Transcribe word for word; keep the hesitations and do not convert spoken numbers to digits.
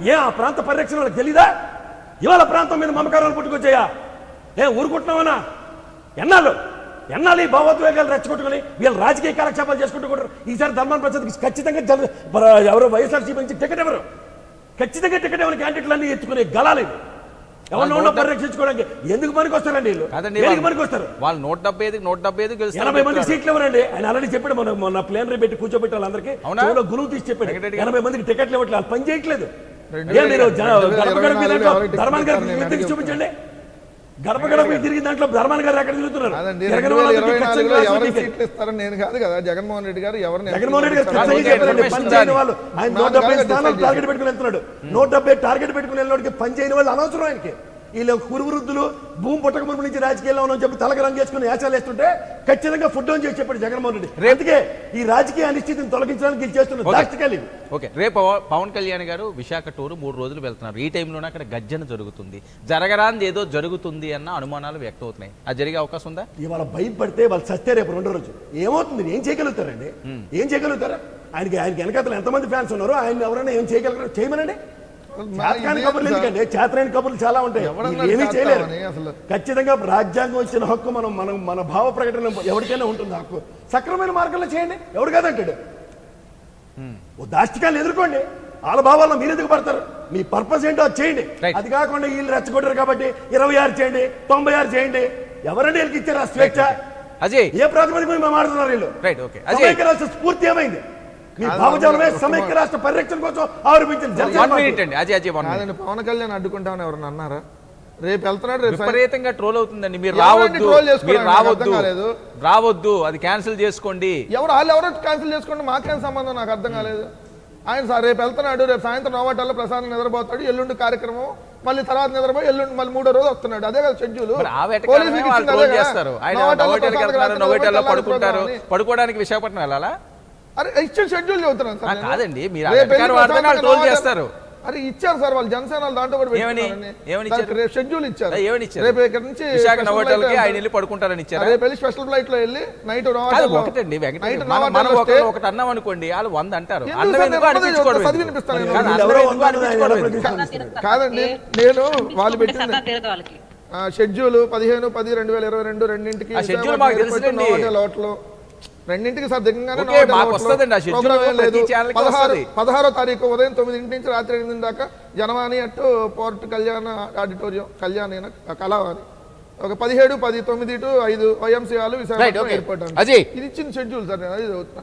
ఏ ఆ ప్రాంత పరిరక్షణ వాళ్ళకి తెలీదా? ఇవాళ ప్రాంతం మీద మమకారాలు పుట్టుకొచ్చాయా? ఏ ఊరుకుంటున్నామన్నా? ఎన్నాళ్ళు ఎన్నాళ్ళు ఈ భావోద్వేగాలు రెచ్చగొట్టుకుని వీళ్ళు రాజకీయ కాలక్షేపాలు చేసుకుంటూ ఈసారి ధర్మాన ప్రసాద్కి ఖచ్చితంగా జన ఎవరో వైఎస్ఆర్సీపీ నుంచి టికెట్ ఎవరు ఖచ్చితంగా టికెట్ ఎవరి క్యాండిడేట్లన్నీ ఎత్తుకునే గలాలి ఎవరిని ఉన్న పరిరక్షించుకోవడానికి ఎందుకు పనికి వస్తారండి వీళ్ళు? ఎందుకు పనికి వస్తారు? వాళ్ళు నూట డెబ్బై ఐదు నూట డెబ్బై ఐదు ఎనభై మంది సీట్లు ఇవ్వరండి. ఆయన ఆల్రెడీ చెప్పాడు, మన మొన్న ప్లేనరీ పెట్టి కూర్చోబెట్టి వాళ్ళందరికీ గురువు తీసి చెప్పాడు ఎనభై మందికి టికెట్లు ఇవ్వట్లేదు, వాళ్ళు పని చేయట్లేదు. మీరు గడప గడప దాంట్లో ధర్మాన్ గారు చూపించండి, గడప గడప తిరిగి దాంట్లో ధర్మాన్ గారు ఎక్కడ తిరుగుతున్నారు? నేను కాదు కదా జగన్మోహన్ రెడ్డి గారు ఎవరిని జగన్మోహన్ రెడ్డి గారు పని చేయని వాళ్ళు ఆయన నూట డెబ్బై స్థానాలు టార్గెట్ పెట్టుకుని వెళ్తున్నాడు. నూట డెబ్బై టార్గెట్ పెట్టుకుని వెళ్ళినోడికి పని చేయని వాళ్ళు అనవసరం ఆయనకి. వీళ్ళు కురువృద్ధులు భూమి పుట్టక ముందు నుంచి రాజకీయాల్లో ఉన్నామని చెప్పి తలక రంగు వేసుకుని యాచాలు వేస్తుంటే ఖచ్చితంగా ఫుడ్ ఆన్ చేసి చెప్పాడు జగన్మోహన్ రెడ్డి. అందుకే ఈ రాజకీయ అనిశ్చితిని తొలగించడానికి చేస్తున్న దాష్టికాలు ఇవి. ఓకే, రేపు పవన్ కళ్యాణ్ గారు విశాఖ టూరు మూడు రోజులు వెళ్తున్నారు. ఈ టైంలోనే అక్కడ గర్జన జరుగుతుంది, జరగరాంది ఏదో జరుగుతుంది అన్న అనుమానాలు వ్యక్తం అవుతున్నాయి. అది జరిగే అవకాశం ఉందా? ఇవాళ భయపడితే వాళ్ళు సస్తే రేపు రెండో రోజు ఏమవుతుంది? ఏం చేయగలుగుతారండి? ఏం చేయగలుగుతారా? ఆయనకి ఆయనకి వెనకాతలు ఎంతమంది ఫ్యాన్స్ ఉన్నారో ఆయన ఎవరైనా ఏం చేయగలరు? చేయమనండి. చేతకాని కబుర్లు ఎందుకండి? చేతనైన కబుర్లు చాలా ఉంటాయి, ఏమీ చేయలేరు. ఖచ్చితంగా రాజ్యాంగం ఇచ్చిన హక్కు మనం మనం మన భావ ప్రకటన ఎవరికైనా ఉంటుంది హక్కు. సక్రమైన మార్గంలో చేయండి, ఎవడు కాదంటాడు. ఓ దాష్టికాలను ఎదుర్కోండి, వాళ్ళ భావాలను మీరు ఎందుకు పడతారు? మీ పర్పస్ ఏంటో అది చేయండి. అది కాకుండా వీళ్ళు రెచ్చగొట్టారు కాబట్టి ఇరవై ఆరు చేయండి, తొంభై ఆరు చేయండి. ఎవరండి వీళ్ళకి ఇచ్చారు ఆ స్వేచ్ఛ? అజయ్, ఏ ప్రాతిపదిక మేము మాట్లాడుతున్నారు వీళ్ళు? సమైక్య రాష్ట్ర స్ఫూర్తి ఏమైంది? మీ భావజాలమే సమైక్య రాష్ట్ర పరిరక్షణ కోసం ఆరోపించింది. పవన్ కళ్యాణ్ అడ్డుకుంటామని ఎవరన్నా అన్నారా? రేపు వెళ్తున్నాడు, విపరీతంగా ట్రోల్ అవుతుందండి. మీరు రావద్దు, మీరు రావద్దు, రావద్దు, అది క్యాన్సిల్ చేసుకోండి. ఎవరు వాళ్ళు ఎవరో క్యాన్సిల్ చేసుకోండి, మాకేం సంబంధం నాకు అర్థం కాలేదు. ఆయన రేపు వెళ్తున్నాడు, రేపు సాయంత్రం నోవాటల్లో ప్రసాదం నిద్రపోతాడు, ఎల్లుండి కార్యక్రమం, మళ్ళీ తర్వాత నిద్రపోయి ఎల్లుండి మళ్ళీ మూడో రోజు వస్తున్నాడు. అదే కదా షెడ్యూల్. పడుకుంటారు, పడుకోవడానికి విశాఖపట్నం వెళ్ళాలా? అరే ఇచ్చిన షెడ్యూల్ చదువుతున్నాను సార్. కాదండి, మీరు చేస్తారు. అరే ఇచ్చారు సార్ వాళ్ళు, జనసేన దాంట్లో కూడా షెడ్యూల్ ఇచ్చారు. రేపు ఇక్కడ నుంచి ఆయన వెళ్ళి పడుకుంటారని ఇచ్చారు. రేపు వెళ్ళి స్పెషల్ ఫ్లైట్ లో వెళ్ళి నైట్ ఒకటండి ఒకటి అన్నం అనుకోండి, వాళ్ళు వంద అంటారు. కాదండి, నేను వాళ్ళు పెట్టిన షెడ్యూల్ పదిహేను పది రెండు వేల ఇరవై రెండు రెండింటికి లోట్లు రెండింటికి సార్ దగ్గరగానే పదహారో తారీఖు ఉదయం తొమ్మిదింటి నుంచి రాత్రి ఎనిమిది దాకా జనవాణి అటు పోర్ట్ కళ్యాణ ఆడిటోరియం కళ్యాణ కళావాణి. ఒక పదిహేడు పది తొమ్మిది టు ఐదు వైఎంసీ హాలు విశాఖపట్నం ఎయిర్పోర్ట్. ఇది ఇచ్చిన షెడ్యూల్ సార్.